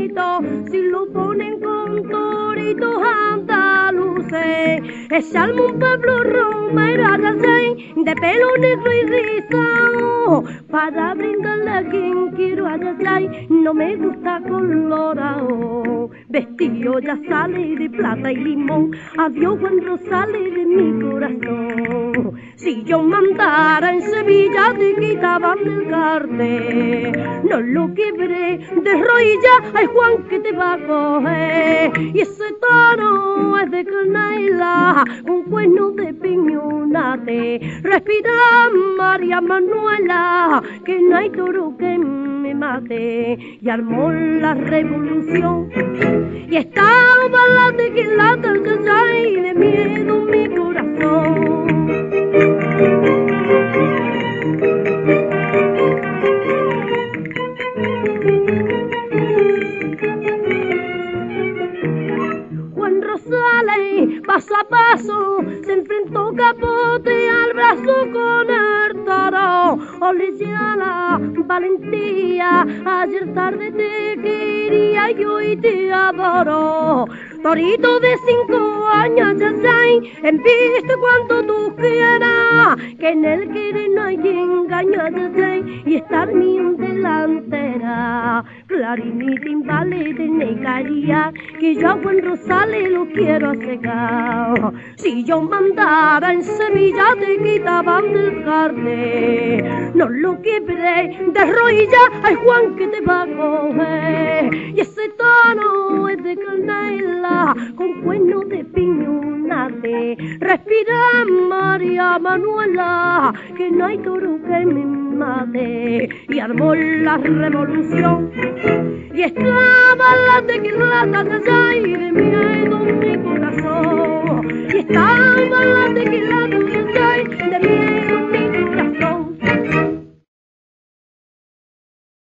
Torito, si lo ponen con toritos andaluces, es alma un pueblo romero de pelo negro y rizado, para brindarle a quien quiero ayayay, no me gusta colorado. Vestido ya sale de plata y limón, adiós Juan Rosales de mi corazón. Si yo mandara en Sevilla te quitaban del cartel, no lo quebré de rodilla, ay Juan que te va a coger. Y ese toro es de canela con cuernos de piñonate. Respira María Manuela, que no hay toro que me mate. Y armó la revolución y estaba la tequilata y de miedo mi corazón. Juan Rosales, paso a paso, se enfrentó Capote al brazo con el toro. Olesia la valentía, ayer tarde te quería y hoy te adoro. Torito de 5 años, ya sé, embiste cuanto tú quieras, que en el querer no hay engaño, ya sé, y estar mi delantera. Clarín y timbales de negaría, que yo a Juan Rosales lo quiero cegar. Si yo mandara en Sevilla te quitaban del cartel, no lo quebré de rodilla, ay Juan que te va a coger. Y ese tono es de canela con cuernos de piñonate. Respira María Manuela, que no hay toro que me mate. Y armó la revolución y estaba la tequilata y de miedo mi corazón. Y estaba la tequilata